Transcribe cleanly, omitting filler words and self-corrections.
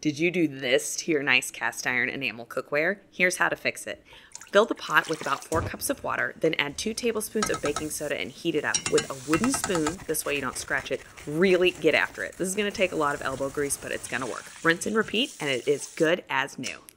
Did you do this to your nice cast iron enamel cookware? Here's how to fix it. Fill the pot with about 4 cups of water, then add 2 tablespoons of baking soda and heat it up. With a wooden spoon, this way you don't scratch it, really get after it. This is going to take a lot of elbow grease, but it's going to work. Rinse and repeat, and it is good as new.